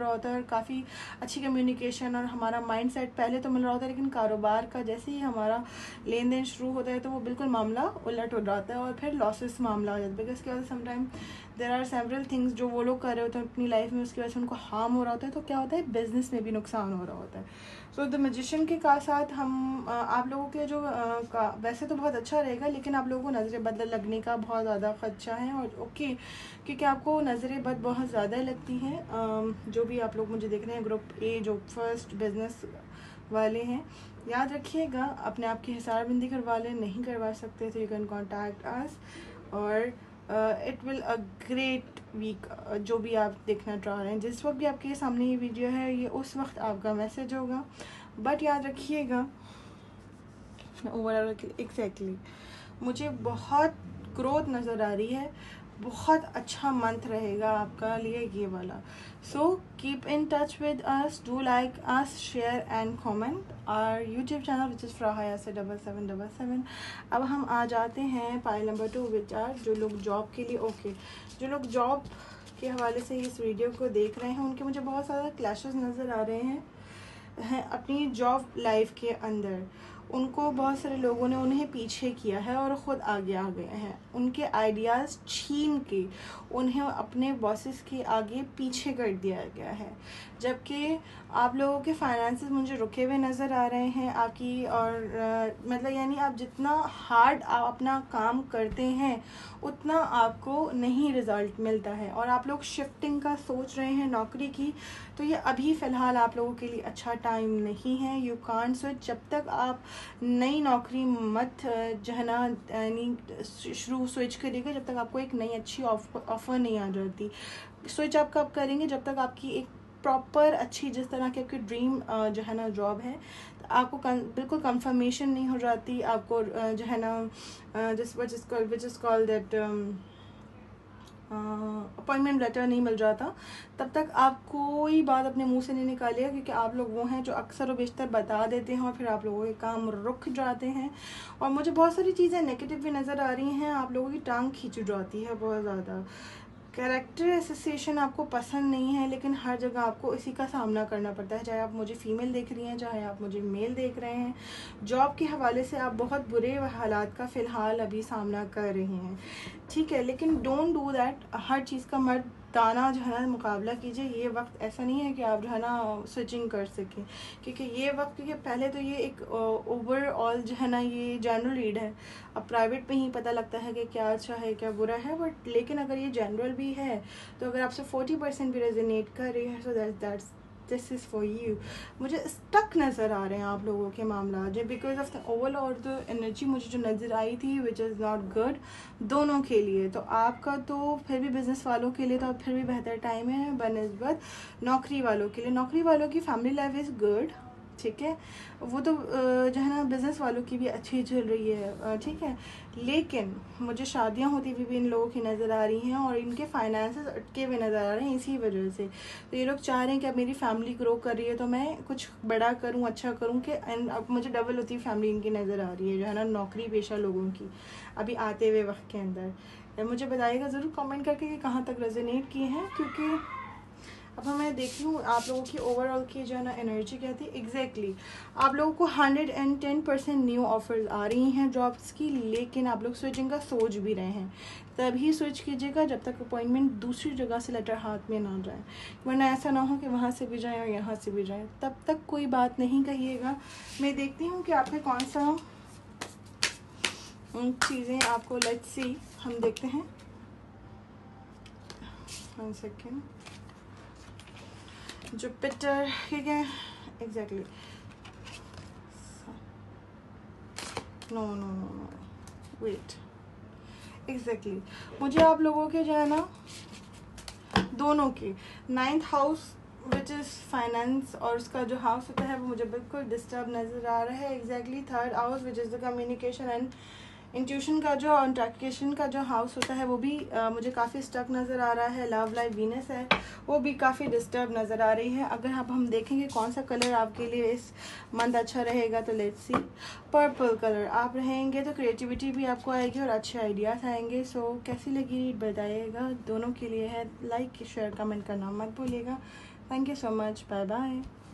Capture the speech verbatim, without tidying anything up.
रहा होता है और काफ़ी अच्छी कम्युनिकेशन और हमारा माइंड सेट पहले तो मिल रहा होता है, लेकिन कारोबार का जैसे ही हमारा लेन देन शुरू होता है तो वो बिल्कुल मामला उलट हो जाता है और फिर लॉसेस मामला हो जाता है। बिकॉज क्या होता है, sometime there are several things जो वो लोग कर रहे होते हैं अपनी लाइफ में, उसकी वजह से उनको हार्म हो रहा होता है, तो क्या होता है बिजनेस में भी नुकसान हो रहा होता है। सो द मैजिशियन के का साथ हम आप लोगों के जो आ, का वैसे तो बहुत अच्छा रहेगा, लेकिन आप लोगों को नज़रें बद लगने का बहुत ज़्यादा खदशा है। और ओके, क्योंकि आपको नज़रें बद बहुत ज़्यादा लगती हैं। जो भी आप लोग मुझे देख रहे हैं ग्रुप ए जो फर्स्ट बिजनेस वाले हैं, याद रखिएगा अपने आप की हिसाबबंदी करवा लें, नहीं करवा सकते तो यू कैन कॉन्टैक्ट अस। और it will a great week. जो भी आप देखना चाह रहे हैं, जिस वक्त भी आपके सामने ये वीडियो है, ये उस वक्त आपका मैसेज होगा। बट याद रखिएगा ओवरऑल एग्जैक्टली मुझे बहुत ग्रोथ नज़र आ रही है, बहुत अच्छा मंथ रहेगा आपका लिए ये वाला। So keep in touch with us, do like us, share and comment our YouTube channel which is फ्राहाया से डबल सेवन डबल सेवन। अब हम आ जाते हैं pile number two which are जो लोग जॉब के लिए ओके okay, जो लोग जॉब के हवाले से इस वीडियो को देख रहे हैं, उनके मुझे बहुत सारा क्लैशेस नज़र आ रहे हैं हैं अपनी जॉब लाइफ के अंदर। उनको बहुत सारे लोगों ने उन्हें पीछे किया है और ख़ुद आगे आ गए हैं, उनके आइडियाज़ छीन के उन्हें अपने बॉसेस के आगे पीछे कर दिया गया है। जबकि आप लोगों के फाइनेंसेस मुझे रुके हुए नज़र आ रहे हैं आपकी, और आ, मतलब यानी आप जितना हार्ड आप अपना काम करते हैं उतना आपको नहीं रिज़ल्ट मिलता है। और आप लोग शिफ्टिंग का सोच रहे हैं नौकरी की, तो ये अभी फ़िलहाल आप लोगों के लिए अच्छा टाइम नहीं है। यू कांट स्विच, जब तक आप नई नौकरी मत जो है ना यानी शुरू स्विच करिएगा जब तक आपको एक नई अच्छी ऑफ़र नहीं आ जाती। स्विच आप कब करेंगे, जब तक आपकी एक प्रॉपर अच्छी जिस तरह की आपकी ड्रीम जो है ना जॉब है, तो आपको बिल्कुल कंफर्मेशन नहीं हो जाती, आपको जो है ना जिस which is called which is called that appointment letter नहीं मिल जाता, तब तक आप कोई बात अपने मुंह से नहीं निकालिएगा, क्योंकि आप लोग वो हैं जो अक्सर और बेशतर बता देते हैं और फिर आप लोगों के काम रुक जाते हैं। और मुझे बहुत सारी चीज़ें नेगेटिव भी नज़र आ रही हैं, आप लोगों की टांग खींच जाती है बहुत ज़्यादा। कैरेक्टर एसोसिएशन आपको पसंद नहीं है, लेकिन हर जगह आपको इसी का सामना करना पड़ता है, चाहे आप मुझे फ़ीमेल देख रही हैं, चाहे आप मुझे मेल देख रहे हैं। जॉब के हवाले से आप बहुत बुरे हालात का फ़िलहाल अभी सामना कर रहे हैं, ठीक है, लेकिन डोंट डू दैट। हर चीज़ का मर्दाना जो है ना मुकाबला कीजिए। ये वक्त ऐसा नहीं है कि आप जो है ना स्विचिंग कर सकें, क्योंकि ये वक्त, क्योंकि पहले तो ये एक ओवरऑल जो है ना ये जनरल रीड है। अब प्राइवेट में ही पता लगता है कि क्या अच्छा है क्या बुरा है, बट लेकिन अगर ये जनरल भी है तो अगर आपसे फोर्टी परसेंट भी रेजोनेट कर रही है, so that that's this is for you. मुझे स्टक नज़र आ रहे हैं आप लोगों के मामला जो बिकॉज ऑफ द ओवरऑल और द एनर्जी मुझे जो नज़र आई थी विच इज़ नॉट गुड दोनों के लिए। तो आपका तो फिर भी बिज़नेस वालों के लिए तो अब फिर भी बेहतर टाइम है बनस्बत नौकरी वालों के लिए। नौकरी वालों की फैमिली लाइफ इज़ गुड, ठीक है, वो तो जो है ना बिज़नेस वालों की भी अच्छी चल रही है, ठीक है, लेकिन मुझे शादियां होती हुई भी इन लोगों की नज़र आ रही हैं और इनके फाइनेंसेस अटके हुए नज़र आ रहे हैं इसी वजह से। तो ये लोग चाह रहे हैं कि अब मेरी फैमिली ग्रो कर रही है तो मैं कुछ बड़ा करूं, अच्छा करूं, कि अब मुझे डबल होती फैमिली इनकी नज़र आ रही है जो है ना नौकरी पेशा लोगों की अभी आते हुए वक्त के अंदर। मुझे बताइएगा ज़रूर कमेंट करके कि कहाँ तक रेजोनेट किए हैं, क्योंकि अब मैं देखती हूँ आप लोगों की ओवरऑल की जो है ना एनर्जी क्या थी एग्जैक्टली exactly. आप लोगों को hundred and ten percent new offers आ रही हैं जॉब्स की, लेकिन आप लोग स्विचिंग का सोच भी रहे हैं। तभी स्विच कीजिएगा जब तक अपॉइंटमेंट दूसरी जगह से लेटर हाथ में ना जाए, वरना ऐसा ना हो कि वहाँ से भी जाए और यहाँ से भी जाए, तब तक कोई बात नहीं कहिएगा। मैं देखती हूँ कि आपने कौन सा चीज़ें आपको, लेट्स सी, हम देखते हैं। वन सेकेंड, जुपिटर, ठीक है, exactly, no no no no wait, exactly मुझे आप लोगों के जो है ना दोनों के ninth house which is finance और उसका जो हाउस होता है वो मुझे बिल्कुल डिस्टर्ब नज़र आ रहा है। Exactly third house which is the communication and intuition का जो इंटरेक्शन का जो हाउस होता है वो भी आ, मुझे काफ़ी स्टक नज़र आ रहा है। लव लाइफ वीनस है वो भी काफ़ी डिस्टर्ब नज़र आ रही है। अगर आप हम देखेंगे कौन सा कलर आपके लिए इस मंथ अच्छा रहेगा तो लेट्स सी, पर्पल कलर आप रहेंगे तो क्रिएटिविटी भी आपको आएगी और अच्छे आइडियाज़ आएंगे। सो so, कैसी लगी रीड बताइएगा, दोनों के लिए है। लाइक शेयर कमेंट करना मत भूलिएगा। Thank you so much, bye bye.